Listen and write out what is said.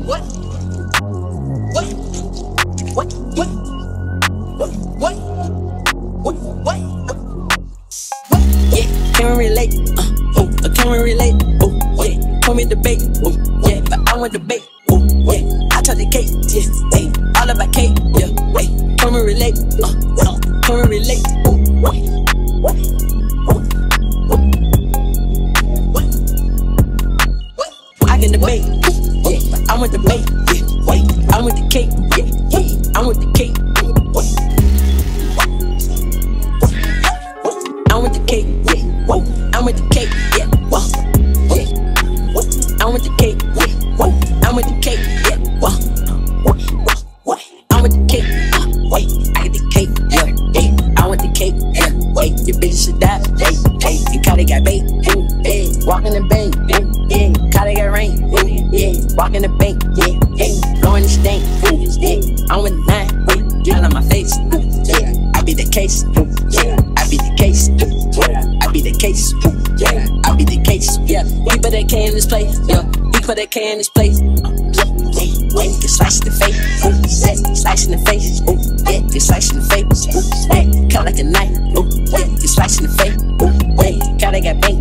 What? What? What? What? What? What? What? What? Yeah, can we relate? Oh, can we relate? Oh, yeah, call me debate. Oh, yeah, but I want debate. Oh, yeah, I talk the cake. Yeah, hey, all about cake. Yeah, hey, can we relate? Can we relate? Oh, what? What? I can debate, yeah, but I want the bait, yeah, wait, I want the cake, yeah, yeah, I want the cake, I want the cake, yeah, whoa, I want the cake, yeah, whoa, yeah, I want the cake, yeah, whoa, I want the cake, yeah, whoa, I want the cake, wait, I get the cake, yeah, yeah, I want the cake, yeah, wait, your bitch should die, hey, hey, you kinda got bait, hey, walking the bank, yeah, kinda got rain, yeah, walking the bank, yeah, blowing the stank, yeah, I'm with 9, yeah, on my face, yeah, I be the case, yeah, I be the case, yeah, I be the case, yeah, I be the case, yeah, we put that K in this place, yeah, we put that K in this place, yeah, get sliced in the face, slice in the face, yeah, get sliced in the face, yeah, cut like a knife, yeah, get sliced in the face, yeah, kinda got bang.